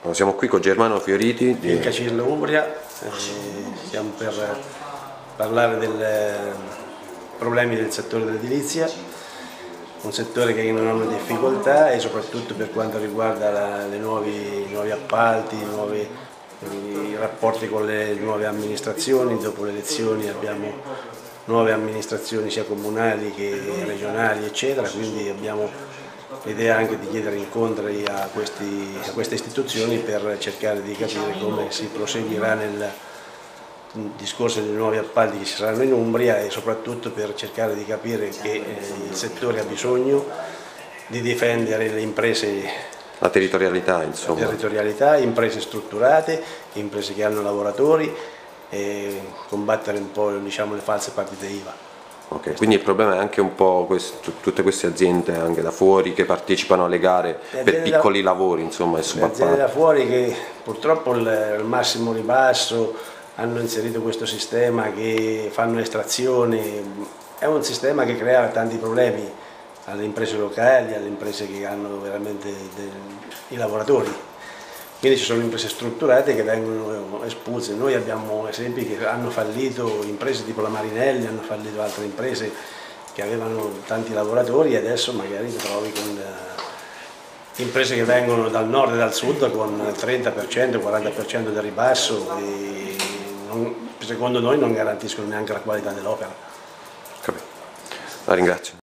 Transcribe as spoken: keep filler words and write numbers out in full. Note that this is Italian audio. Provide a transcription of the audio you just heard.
Siamo qui con Germano Fioriti di Cacirlo Umbria, eh, stiamo per parlare dei problemi del settore dell'edilizia, un settore che è in enorme difficoltà e soprattutto per quanto riguarda la, le nuovi, i nuovi appalti, i, nuovi, i rapporti con le nuove amministrazioni. Dopo le elezioni abbiamo nuove amministrazioni sia comunali che regionali eccetera, quindi abbiamo l'idea anche di chiedere incontri a, questi, a queste istituzioni per cercare di capire come si proseguirà nel discorso dei nuovi appalti che ci saranno in Umbria e soprattutto per cercare di capire che eh, il settore ha bisogno di difendere le imprese, la territorialità, insomma. La territorialità, imprese strutturate, imprese che hanno lavoratori e combattere un po', diciamo, le false partite I V A. Okay, quindi il problema è anche un po' questo, tutte queste aziende anche da fuori che partecipano alle gare per piccoli da, lavori, insomma, e subappalti. Le aziende da fuori che purtroppo il, il massimo ribasso hanno inserito questo sistema che fanno estrazione, è un sistema che crea tanti problemi alle imprese locali, alle imprese che hanno veramente dei, i lavoratori. Quindi ci sono imprese strutturate che vengono espulse. Noi abbiamo esempi che hanno fallito, imprese tipo la Marinelli, hanno fallito altre imprese che avevano tanti lavoratori e adesso magari ti trovi con eh, imprese che vengono dal nord e dal sud con il trenta per cento, quaranta per cento del ribasso e non, secondo noi non garantiscono neanche la qualità dell'opera. La ringrazio.